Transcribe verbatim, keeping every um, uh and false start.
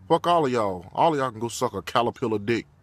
Fuck all of y'all. All of y'all can go suck a caterpillar dick.